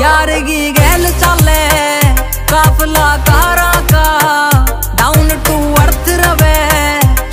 यार की गैल चले काफला कारा का डाउन